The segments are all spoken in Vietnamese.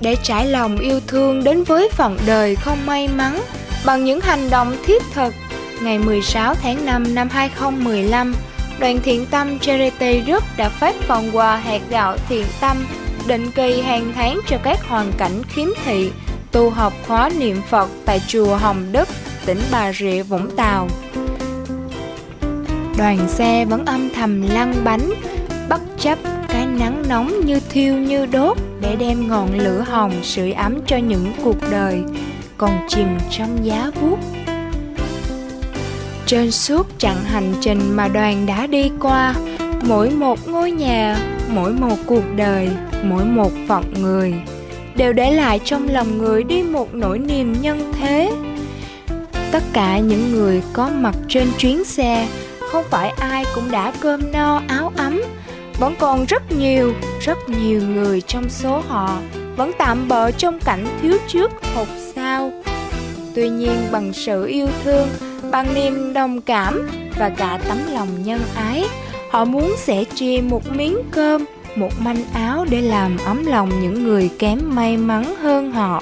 để trải lòng yêu thương đến với phận đời không may mắn bằng những hành động thiết thực. Ngày 16 tháng 5 năm 2015, Đoàn Thiện Tâm Charity Group đã phát phần quà hạt gạo Thiện Tâm định kỳ hàng tháng cho các hoàn cảnh khiếm thị tu học khóa niệm Phật tại chùa Hồng Đức, tỉnh Bà Rịa Vũng Tàu. Đoàn xe vẫn âm thầm lăn bánh, bất chấp cái nắng nóng như thiêu như đốt để đem ngọn lửa hồng sưởi ấm cho những cuộc đời còn chìm trong giá buốt. Trên suốt chặng hành trình mà đoàn đã đi qua, mỗi một ngôi nhà, mỗi một cuộc đời, mỗi một phận người đều để lại trong lòng người đi một nỗi niềm nhân thế. Tất cả những người có mặt trên chuyến xe, không phải ai cũng đã cơm no áo ấm. Vẫn còn rất nhiều người trong số họ vẫn tạm bợ trong cảnh thiếu trước hụt sau. Tuy nhiên bằng sự yêu thương, bằng niềm đồng cảm và cả tấm lòng nhân ái, họ muốn sẻ chia một miếng cơm, một manh áo để làm ấm lòng những người kém may mắn hơn họ.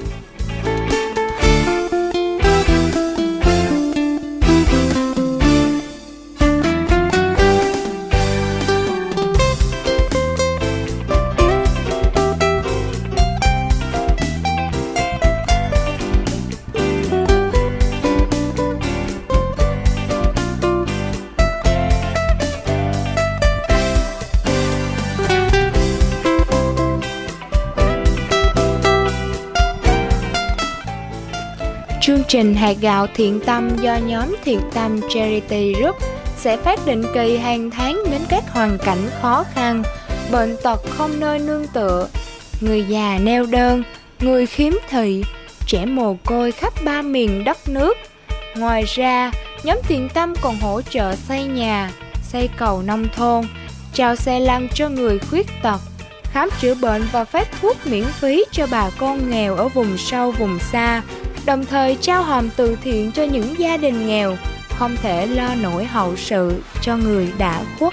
Chương trình hạt gạo Thiện Tâm do nhóm Thiện Tâm Charity Group sẽ phát định kỳ hàng tháng đến các hoàn cảnh khó khăn, bệnh tật không nơi nương tựa, người già neo đơn, người khiếm thị, trẻ mồ côi khắp ba miền đất nước. Ngoài ra, nhóm Thiện Tâm còn hỗ trợ xây nhà, xây cầu nông thôn, trao xe lăn cho người khuyết tật, khám chữa bệnh và phát thuốc miễn phí cho bà con nghèo ở vùng sâu vùng xa, đồng thời trao hòm từ thiện cho những gia đình nghèo không thể lo nổi hậu sự cho người đã khuất.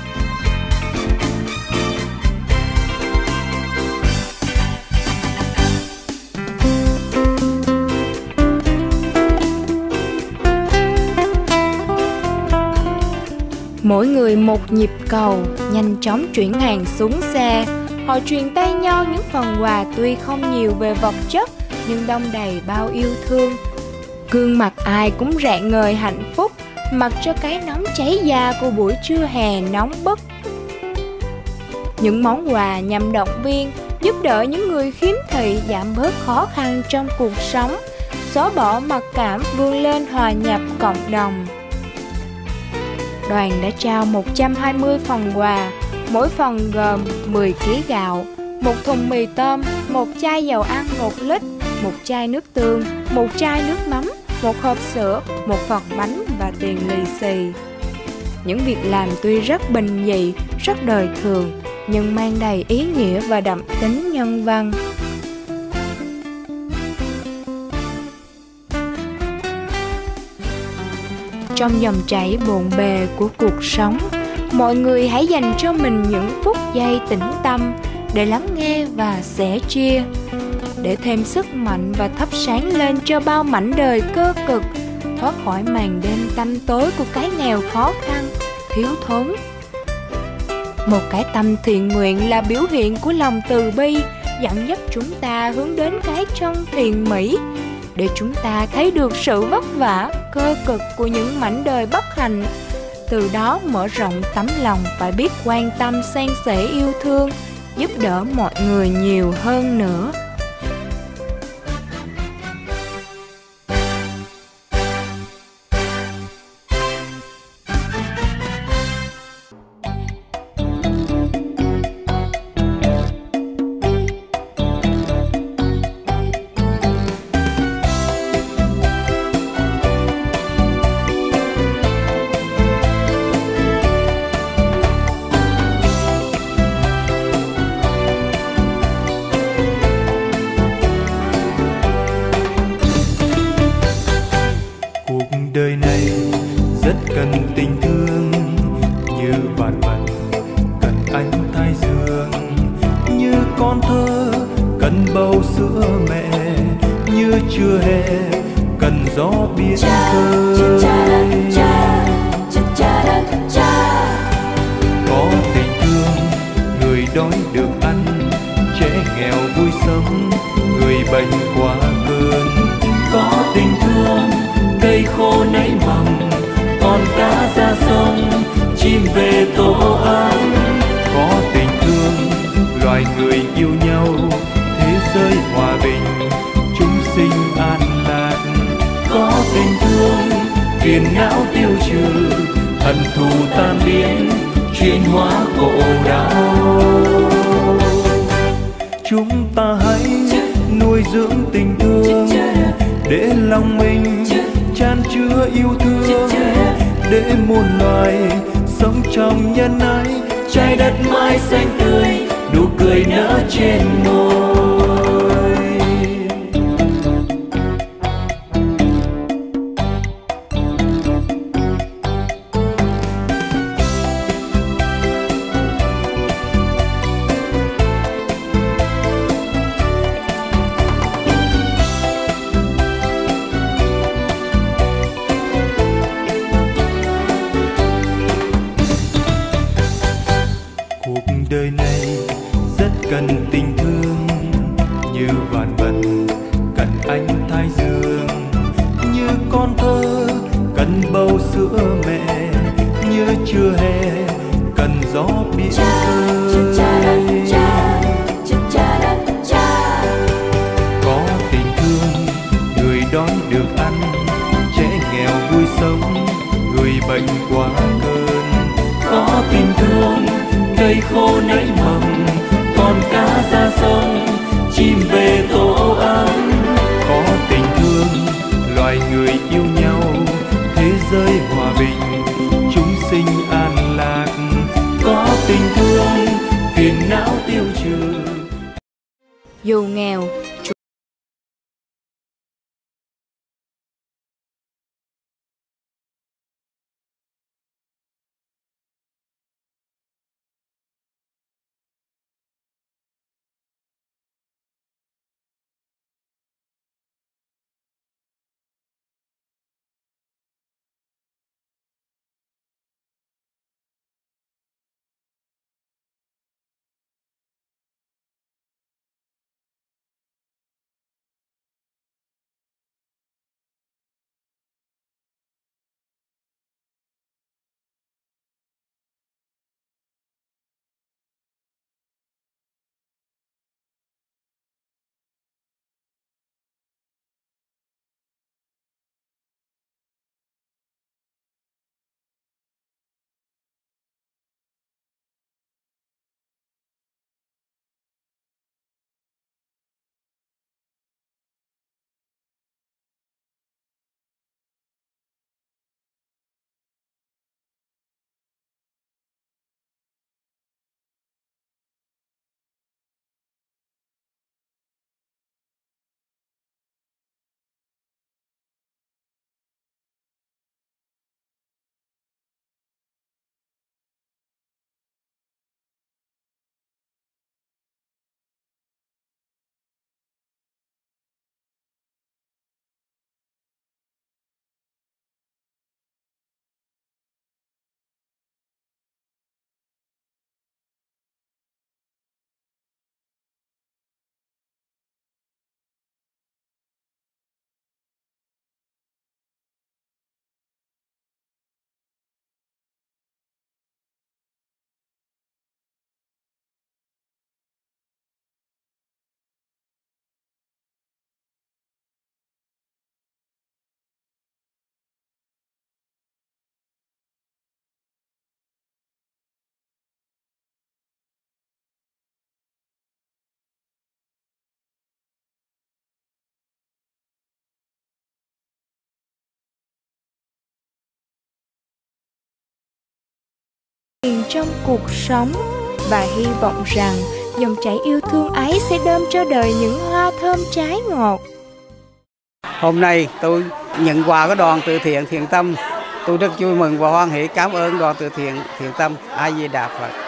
Mỗi người một nhịp cầu, nhanh chóng chuyển hàng xuống xe. Họ truyền tay nhau những phần quà tuy không nhiều về vật chất nhưng đong đầy bao yêu thương. Gương mặt ai cũng rạng ngời hạnh phúc, mặc cho cái nóng cháy da của buổi trưa hè nóng bức. Những món quà nhằm động viên, giúp đỡ những người khiếm thị giảm bớt khó khăn trong cuộc sống, xóa bỏ mặc cảm, vươn lên hòa nhập cộng đồng. Đoàn đã trao 120 phần quà, mỗi phần gồm 10 kg gạo, một thùng mì tôm, một chai dầu ăn 1 lít, một chai nước tương, một chai nước mắm, một hộp sữa, một phần bánh và tiền lì xì. Những việc làm tuy rất bình dị, rất đời thường, nhưng mang đầy ý nghĩa và đậm tính nhân văn. Trong dòng chảy bộn bề của cuộc sống, mọi người hãy dành cho mình những phút giây tĩnh tâm để lắng nghe và sẻ chia, để thêm sức mạnh và thắp sáng lên cho bao mảnh đời cơ cực, thoát khỏi màn đêm tăm tối của cái nghèo khó khăn, thiếu thốn. Một cái tâm thiện nguyện là biểu hiện của lòng từ bi, dẫn dắt chúng ta hướng đến cái chân thiện mỹ, để chúng ta thấy được sự vất vả, cơ cực của những mảnh đời bất hạnh. Từ đó mở rộng tấm lòng phải biết quan tâm san sẻ yêu thương, giúp đỡ mọi người nhiều hơn nữa. chưa hè cần gió biển khơi. Có tình thương người đói được ăn, trẻ nghèo vui sống, người bệnh qua cơn. Có tình thương cây khô nảy mầm, con cá ra sông, chim về tổ ấm. Có tình thương loài người yêu nhau, thế giới hòa bình, chúng sinh an lạc. Có tình thương phiền não tiêu trừ, hận thù tan biến, chuyển hóa khổ đau. Chúng ta hãy nuôi dưỡng tình thương, để lòng mình chan chứa yêu thương, để muôn loài sống trong nhân ái, trái đất mãi xanh tươi, nụ cười nở trên môi. Cuộc đời này rất cần tình thương, như vạn vật cần ánh thái dương, như con thơ cần bầu sữa mẹ, như trưa hè cần gió biển khơi. Có tình thương người đói được ăn, trẻ nghèo vui sống, người bệnh qua cơn. Có tình thương cây khô nảy mầm, con cá ra sông, chim về tổ ấm. Có tình thương loài người yêu nhau, thế giới hòa bình, chúng sinh an lạc. Có tình thương phiền não tiêu trừ. Dù nghèo trong cuộc sống, và hy vọng rằng dòng chảy yêu thương ấy sẽ đơm cho đời những hoa thơm trái ngọt. Hôm nay tôi nhận quà của đoàn từ thiện Thiện Tâm. Tôi rất vui mừng và hoan hỷ cảm ơn đoàn từ thiện Thiện Tâm. A Di Đà Phật.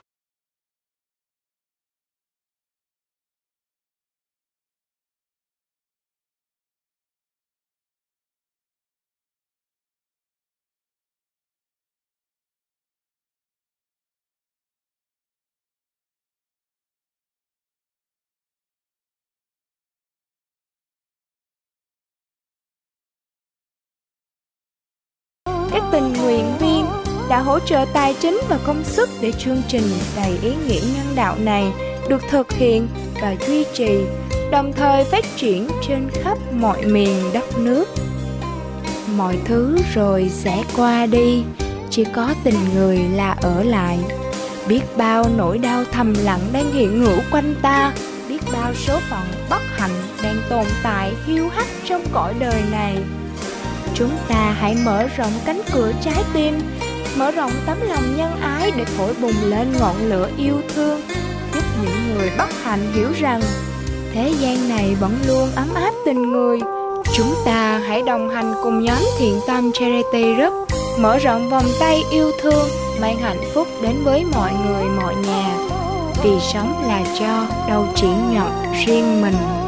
các tình nguyện viên đã hỗ trợ tài chính và công sức để chương trình đầy ý nghĩa nhân đạo này được thực hiện và duy trì, đồng thời phát triển trên khắp mọi miền đất nước. Mọi thứ rồi sẽ qua đi, chỉ có tình người là ở lại. Biết bao nỗi đau thầm lặng đang hiện hữu quanh ta, biết bao số phận bất hạnh đang tồn tại hiu hắt trong cõi đời này. Chúng ta hãy mở rộng cánh cửa trái tim, mở rộng tấm lòng nhân ái để thổi bùng lên ngọn lửa yêu thương, giúp những người bất hạnh hiểu rằng thế gian này vẫn luôn ấm áp tình người. Chúng ta hãy đồng hành cùng nhóm thiện tâm Charity Group, mở rộng vòng tay yêu thương, mang hạnh phúc đến với mọi người mọi nhà. Vì sống là cho, đâu chỉ nhận riêng mình.